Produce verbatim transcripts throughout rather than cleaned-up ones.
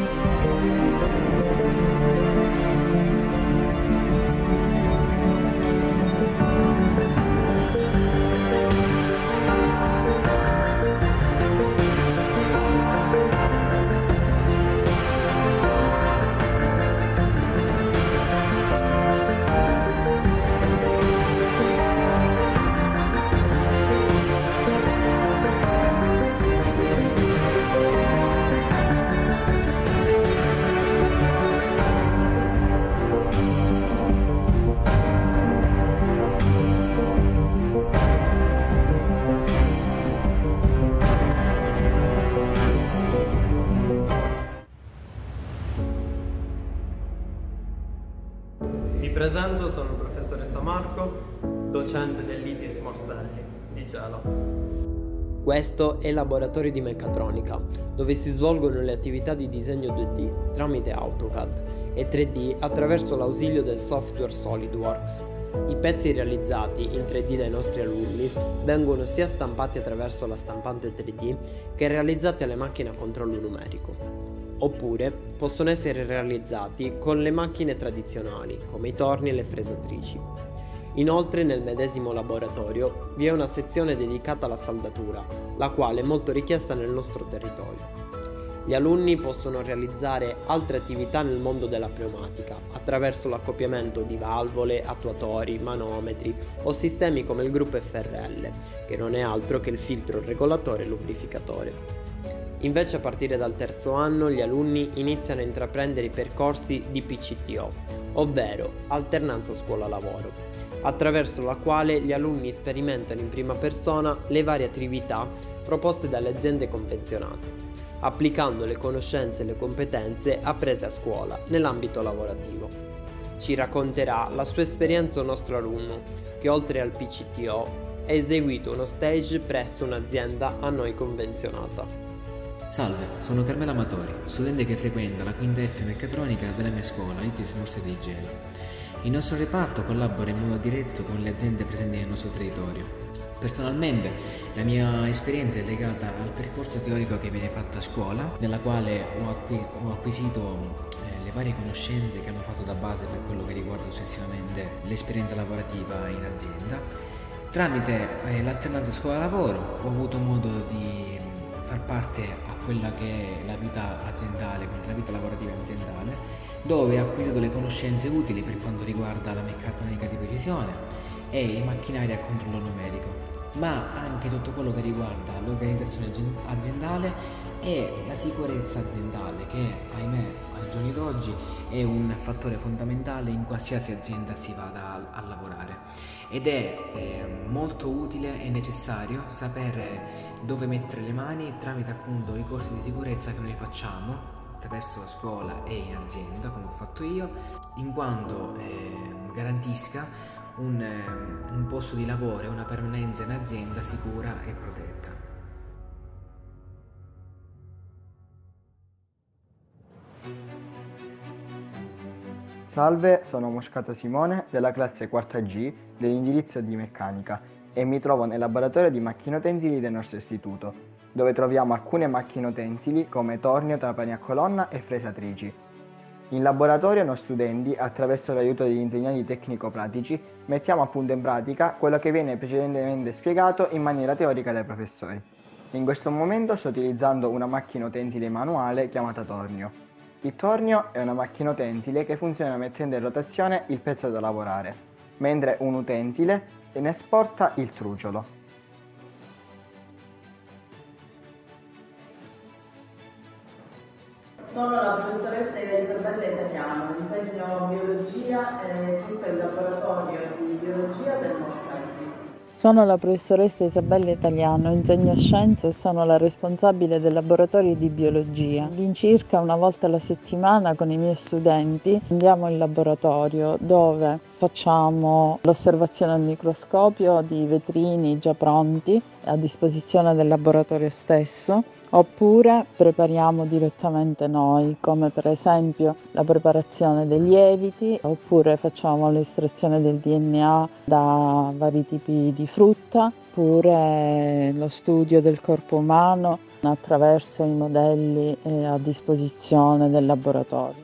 Mi presento, sono il professoressa Marco, docente dell'I T I S Morselli di Gela. Questo è il laboratorio di meccatronica, dove si svolgono le attività di disegno due D tramite AutoCAD e tre D attraverso l'ausilio del software SolidWorks. I pezzi realizzati in tre D dai nostri alunni vengono sia stampati attraverso la stampante tre D che realizzati alle macchine a controllo numerico. Oppure possono essere realizzati con le macchine tradizionali, come i torni e le fresatrici. Inoltre nel medesimo laboratorio vi è una sezione dedicata alla saldatura, la quale è molto richiesta nel nostro territorio. Gli alunni possono realizzare altre attività nel mondo della pneumatica, attraverso l'accoppiamento di valvole, attuatori, manometri o sistemi come il gruppo F R L, che non è altro che il filtro regolatore e lubrificatore. Invece a partire dal terzo anno gli alunni iniziano a intraprendere i percorsi di P C T O, ovvero alternanza scuola-lavoro, attraverso la quale gli alunni sperimentano in prima persona le varie attività proposte dalle aziende convenzionate, applicando le conoscenze e le competenze apprese a scuola nell'ambito lavorativo. Ci racconterà la sua esperienza un nostro alunno, che oltre al P C T O ha eseguito uno stage presso un'azienda a noi convenzionata. Salve, sono Carmela Amatori, studente che frequenta la quinta F meccatronica della mia scuola, l'I T I S Morselli di Gela. Il nostro reparto collabora in modo diretto con le aziende presenti nel nostro territorio. Personalmente, la mia esperienza è legata al percorso teorico che viene fatto a scuola, nella quale ho, acqu- ho acquisito eh, le varie conoscenze che hanno fatto da base per quello che riguarda successivamente l'esperienza lavorativa in azienda. Tramite eh, l'alternanza scuola-lavoro ho avuto modo di far parte a quella che è la vita aziendale, quindi la vita lavorativa aziendale, dove ho acquisito le conoscenze utili per quanto riguarda la meccatronica di precisione e i macchinari a controllo numerico, ma anche tutto quello che riguarda l'organizzazione aziendale e la sicurezza aziendale, che ahimè ai giorni d'oggi è un fattore fondamentale in qualsiasi azienda si vada a, a lavorare, ed è eh, molto utile e necessario sapere dove mettere le mani tramite appunto i corsi di sicurezza che noi facciamo attraverso la scuola e in azienda, come ho fatto io, in quanto eh, garantisca un, eh, un posto di lavoro e una permanenza in azienda sicura e protetta. Salve, sono Moscato Simone della classe quarta G dell'indirizzo di meccanica e mi trovo nel laboratorio di macchine-utensili del nostro istituto, dove troviamo alcune macchine-utensili come tornio, trapani a colonna e fresatrici. In laboratorio noi studenti, attraverso l'aiuto degli insegnanti tecnico-pratici, mettiamo appunto in pratica quello che viene precedentemente spiegato in maniera teorica dai professori. In questo momento sto utilizzando una macchina-utensile manuale chiamata tornio. Il tornio è una macchina utensile che funziona mettendo in rotazione il pezzo da lavorare, mentre un utensile ne esporta il truciolo. Sono la professoressa Isabella Italiano, insegno biologia e questo è il laboratorio di biologia del Morselli. Sono la professoressa Isabella Italiano, insegno scienze e sono la responsabile del laboratorio di biologia. All'incirca una volta alla settimana con i miei studenti andiamo in laboratorio dove facciamo l'osservazione al microscopio di vetrini già pronti a disposizione del laboratorio stesso, oppure prepariamo direttamente noi, come per esempio la preparazione dei lieviti, oppure facciamo l'estrazione del D N A da vari tipi di frutta, oppure lo studio del corpo umano attraverso i modelli eh, a disposizione del laboratorio.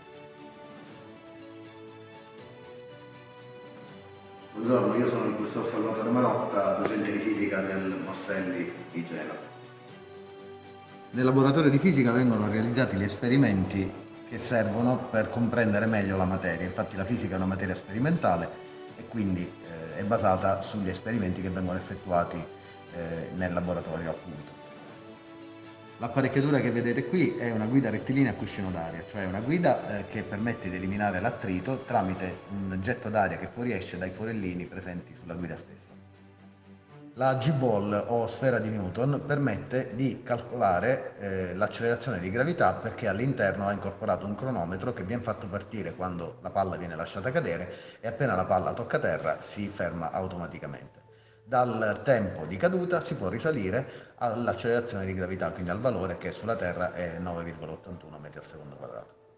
Buongiorno, io sono il professor Salvatore Marotta, docente di fisica del Morselli di Gela. Nel laboratorio di fisica vengono realizzati gli esperimenti che servono per comprendere meglio la materia. Infatti la fisica è una materia sperimentale e quindi eh, è basata sugli esperimenti che vengono effettuati eh, nel laboratorio, appunto. L'apparecchiatura che vedete qui è una guida rettilinea a cuscino d'aria, cioè una guida eh, che permette di eliminare l'attrito tramite un getto d'aria che fuoriesce dai forellini presenti sulla guida stessa. La G-Ball o sfera di Newton permette di calcolare eh, l'accelerazione di gravità perché all'interno ha incorporato un cronometro che viene fatto partire quando la palla viene lasciata cadere e appena la palla tocca terra si ferma automaticamente. Dal tempo di caduta si può risalire all'accelerazione di gravità, quindi al valore che sulla Terra è nove virgola ottantuno metri al secondo quadrato.